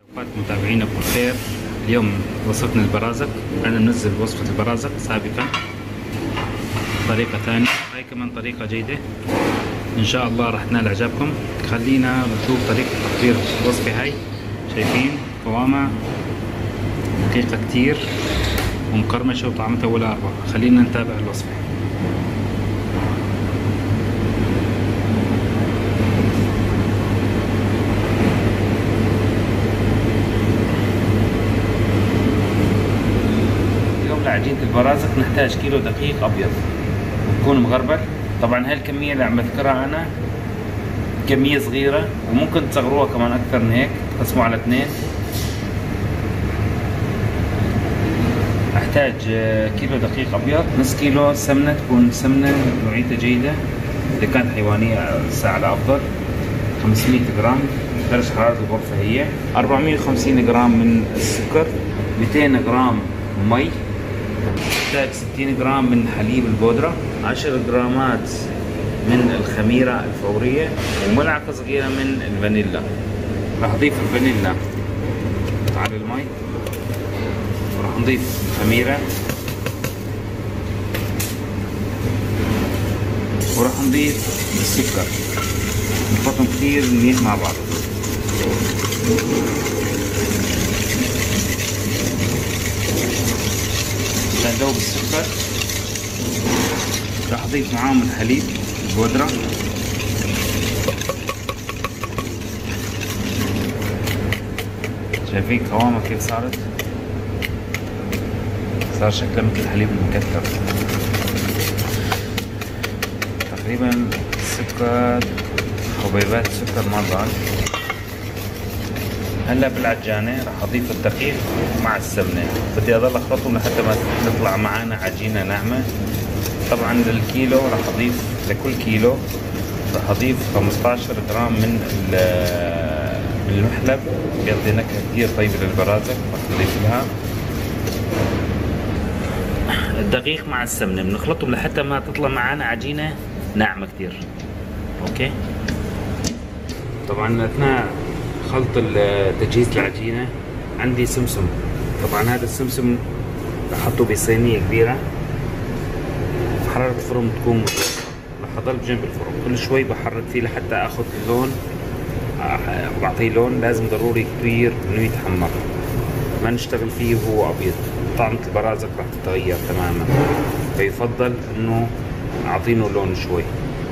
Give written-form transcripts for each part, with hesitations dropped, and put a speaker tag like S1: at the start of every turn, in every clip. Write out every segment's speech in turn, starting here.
S1: متابعينا بكل خير. اليوم وصفنا البرازق. أنا منزل وصفة البرازق سابقا طريقة ثانية، هاي كمان طريقة جيدة إن شاء الله راح تنال إعجابكم. خلينا نشوف طريقة تحضير الوصفة هاي. شايفين قوامها دقيقة كتير ومقرمشة وطعمتها ولا أروع. خلينا نتابع الوصفة. لعجينة البرازق نحتاج كيلو دقيق أبيض ويكون مغربل. طبعا هاي الكمية اللي عم بذكرها أنا كمية صغيرة، وممكن تصغروها كمان أكثر من هيك، تقسموها على 2. أحتاج كيلو دقيق أبيض، نص كيلو سمنة تكون سمنة نوعيتها جيدة، إذا كانت حيوانية ساعة الأفضل. 500 جرام درجة حرارة الغرفة هي. 450 جرام من السكر. 200 جرام مي. نحتاج 60 جرام من حليب البودرة. 10 جرامات من الخميرة الفورية، وملعقة صغيرة من الفانيلا. راح نضيف الفانيلا على المي، وراح نضيف الخميرة، وراح نضيف السكر. نخلطهم كثير منيح مع بعض. عشان ذوب السكر راح اضيف معاهم الحليب البودرة. شايفين قوامها كيف صارت؟ صار شكلها مثل الحليب المكتر تقريبا. السكر حبيبات السكر ما ضال. هلا بالعجانة راح اضيف الدقيق مع السمنة. بدي اضل اخلطهم لحتى ما تطلع معانا عجينة ناعمة. طبعا للكيلو راح اضيف، لكل كيلو راح اضيف 15 جرام من المحلب، بيعطي نكهة كثير طيبة للبرازق. راح نضيف لها الدقيق مع السمنة، بنخلطهم لحتى ما تطلع معانا عجينة ناعمة كثير. اوكي. طبعا اثناء خلط تجهيز العجينة عندي سمسم. طبعا هذا السمسم بحطه بصينية كبيرة، حرارة الفرن تكون متوسطة. رح اضل بجنب الفرن كل شوي بحرك فيه لحتى اخذ اللون، بعطيه لون. لازم ضروري كثير انه يتحمر، ما نشتغل فيه وهو ابيض، طعمة البرازق رح تتغير تماما. فيفضل انه اعطينه لون شوي.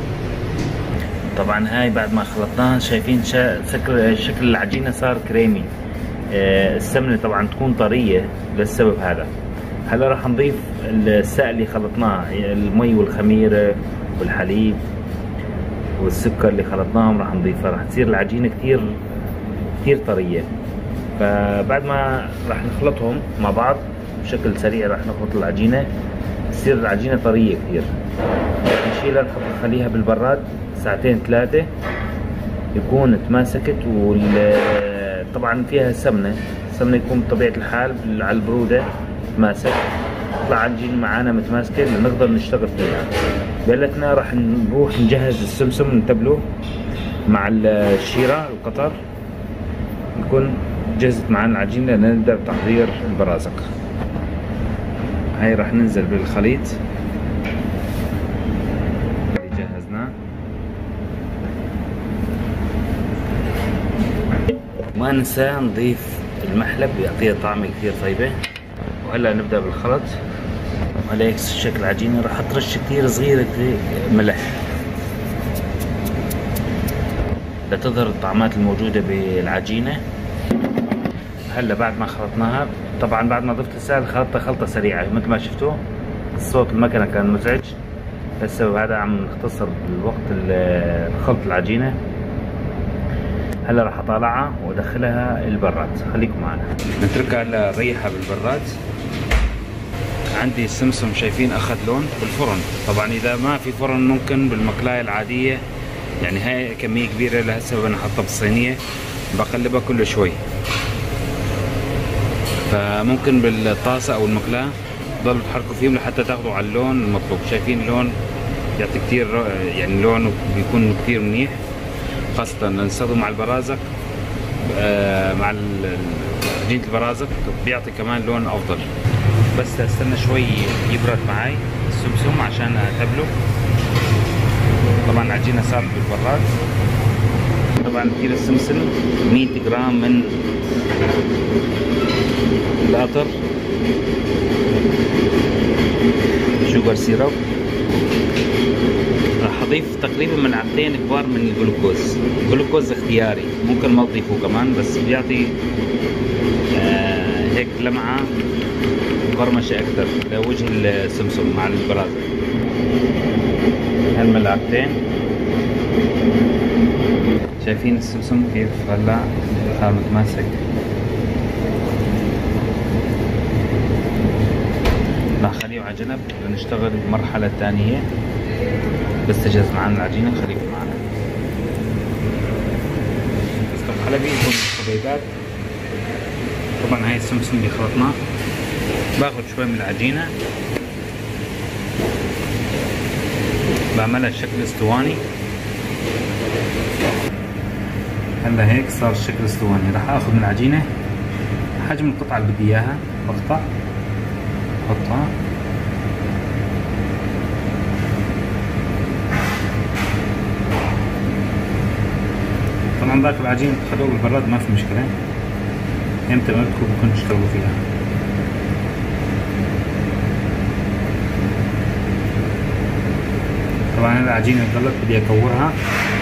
S1: طبعا هاي بعد ما خلطناها شايفين شكل العجينة صار كريمي. السمنة طبعا تكون طرية للسبب هذا. هلا راح نضيف السائل اللي خلطناه، المي والخميرة والحليب والسكر اللي خلطناهم راح نضيفها. راح تصير العجينة كثير طرية. فبعد ما راح نخلطهم مع بعض بشكل سريع، راح نخلط العجينة تصير العجينة طرية كثير. نشيلها نخليها بالبراد 2 3 يكون تماسكت. طبعا فيها سمنة يكون بطبيعة الحال على البرودة تماسك، تطلع عجينة معانا متماسكة لنقدر نشتغل فيها. بقلتنا راح نروح نجهز السمسم نتبله مع الشيرة القطر، نكون جهزت معانا العجينة لنبدأ بتحضير البرازق. هاي راح ننزل بالخليط اللي جهزناه. ما ننسى نضيف المحلب، بيعطيها طعمة كثير طيبة. وهلا نبدأ بالخلط. وهلا هيك شكل العجينة. راح اطرش كثير صغيرة ملح لتظهر الطعمات الموجودة بالعجينة. هلا بعد ما خلطناها، طبعا بعد ما ضفت السائل خلطتها خلطة سريعة مثل ما شفتوا. الصوت المكنة كان مزعج، للسبب هذا عم نختصر الوقت خلط العجينة. هلا راح اطالعها وادخلها البراد. خليكم معنا. نتركها هلا نريحها بالبراد. عندي السمسم شايفين اخذ لون بالفرن. طبعا اذا ما في فرن ممكن بالمقلاية العادية، يعني هاي كمية كبيرة لهالسبب انا حاطها بالصينية بقلبها كل شوي. فممكن بالطاسة او المقلاة ضلوا تحركوا فيهم لحتى تاخذوا على اللون المطلوب. شايفين اللون يعطي كثير، يعني لونه بيكون كثير منيح، خاصة نستخدمه مع البرازق. مع عجينة البرازق بيعطي كمان لون افضل. بس استنى شوي يبرد معي السمسم عشان اتبله. طبعا العجينة صارت بالبراد. طبعا كيلو السمسم 100 جرام من القطر شوغر سيرب. راح اضيف تقريبا ملعقتين كبار من الجلوكوز اختياري، ممكن ما تضيفوه كمان، بس بيعطي هيك لمعة قرمشة اكثر لوجه السمسم مع البرازق. هالملعقتين شايفين السمسم كيف هلا صار متماسك. راح خليه على جنب لنشتغل المرحلة الثانية. بس تجهز معنا العجينة خليه معنا. بس حلبي يكون حبيبات. طبعا هاي السمسم اللي خلطناه باخذ شوي من العجينة بعملها شكل اسطواني. هلا هيك صار الشكل اسطواني. راح اخذ من العجينة حجم القطعة اللي بدي اياها، بقطع بحطها طبعا. ذاك العجين تخلوه بالبراد ما في مشكلة، امتى ما بدكم ممكن تشتغلوا فيها. طبعا العجينة غلت بدي اكورها.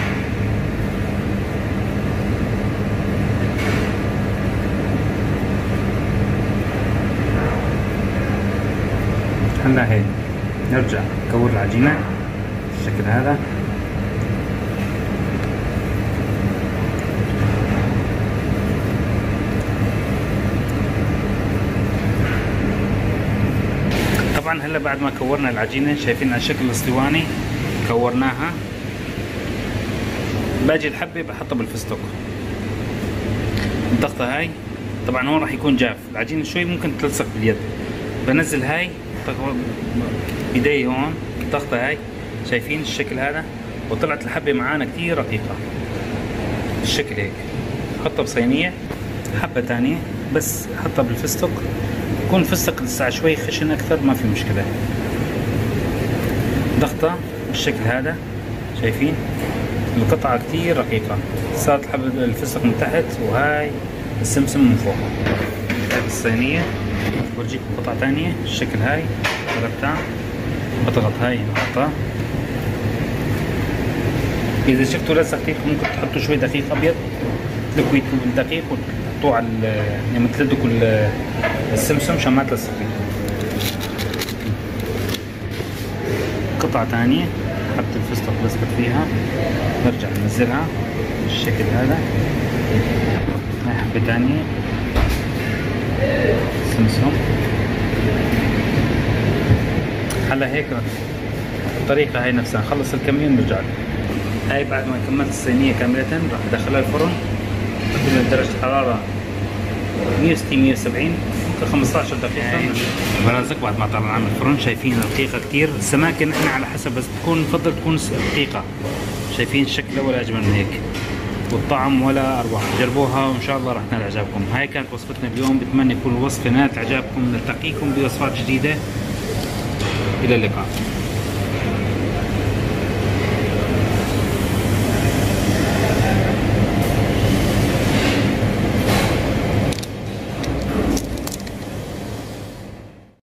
S1: هلا هيك نرجع نكور العجينة بالشكل هذا. طبعا هلا بعد ما كورنا العجينة شايفين على شكل اسطواني كورناها. باجي الحبة بحطها بالفستق. الضغطة هاي طبعا هون راح يكون جاف العجينة شوي ممكن تلصق باليد. بنزل هاي ايدي هون الضغطة هاي شايفين الشكل هذا، وطلعت الحبة معانا كتير رقيقة الشكل هيك. حطها بصينية. حبة تانية بس حطها بالفستق، يكون الفستق لسه شوي خشن اكثر ما في مشكلة. ضغطة بالشكل هذا شايفين القطعة كتير رقيقة. صارت حبة الفستق من تحت وهاي السمسم من فوق. هاي بالصينية برجيكم قطعة تانية الشكل هاي ضربتها بضغط هاي نحطها. إذا شفتوا لسه كتير ممكن تحطوا شوي دقيق أبيض تلكوا يدكم بالدقيق وتحطوه على يعني تلدكوا السمسم عشان ما تلصق فيكم. قطعة تانية حط الفستق لصقت فيها نرجع ننزلها بالشكل هذا. هاي حبة تانية سمسم. هلا هيك الطريقة هاي نفسها نخلص الكمية ونرجع. هاي بعد ما كملت الصينية كاملة راح ادخلها الفرن درجة حرارة 160 170 ممكن 15 دقيقة. البرازق بعد ما طلعناها من الفرن شايفين رقيقة كتير. السماكة نحن على حسب بس نفضل تكون رقيقة. شايفين الشكل ولا أجمل من هيك، والطعم ولا أروع. جربوها وإن شاء الله راح تنال إعجابكم. هاي كانت وصفتنا اليوم، بتمنى يكون الوصفة نالت إعجابكم. نلتقيكم بوصفات جديدة. إلى اللقاء.